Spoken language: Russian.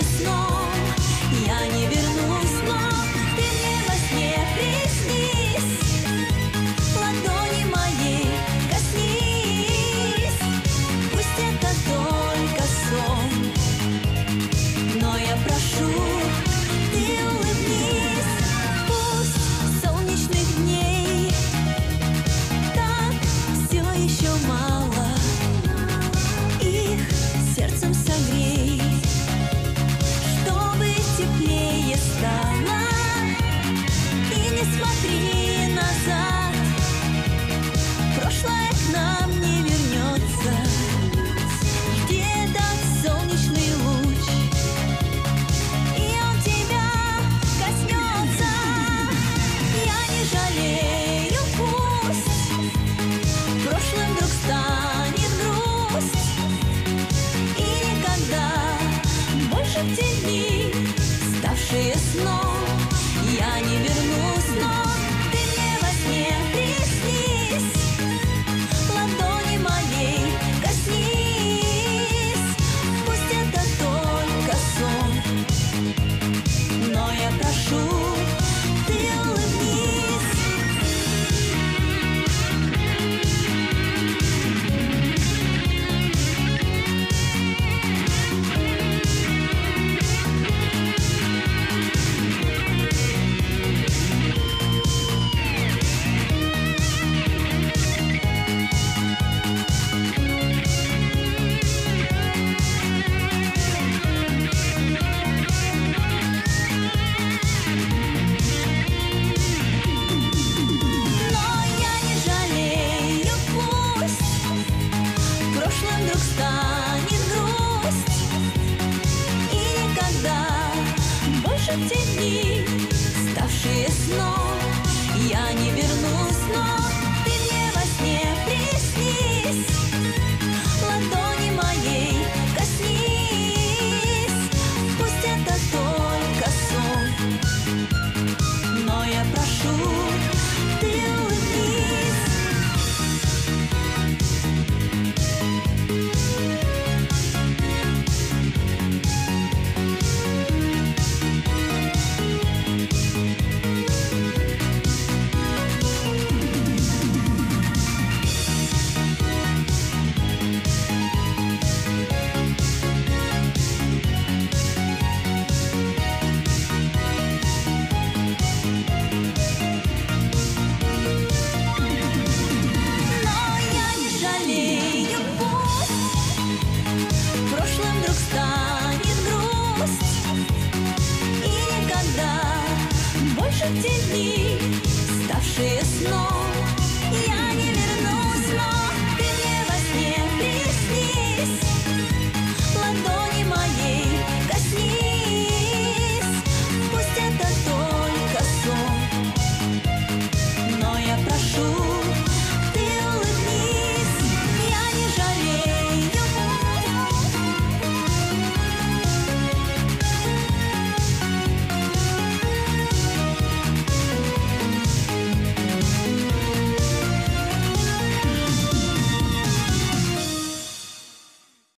сном. Я не вернусь, но ты мне во сне приснись. Ладони моей коснись. Пусть это только сон, но я прошу, ты улыбнись. Пусть солнечных дней так все еще мало, их сердцем согрей, чтобы теплее стало. И не смотри назад, прошлое к нам не вернется. Жди этот солнечный луч, и он тебя коснется. Я не жалею, пусть прошлым вдруг станет грусть, и никогда больше в те дни, ставшие сном, я не вернусь, но ты мне во сне приснись. Ладони моей коснись. Пусть это только сон, но я прошу, ты улыбнись. Но я не жалею, пусть прошлым вдруг станет грусть, и никогда больше в те дни, ставшие сном, я не вернусь, но ты мне во сне приснись. Ладони моей коснись. Пусть это только сон, но я прошу, ты улыбнись. Но я не жалею, пусть прошлым вдруг станет грусть, и никогда больше в те дни, ставшие сном,